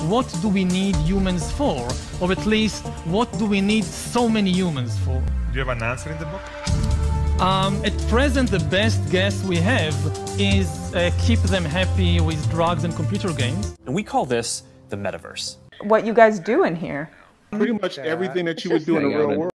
what do we need humans for? Or at least, what do we need so many humans for? Do you have an answer in the book? At present, the best guess we have is keep them happy with drugs and computer games. And we call this the metaverse. What you guys do in here? Pretty much everything that you would do in the real world.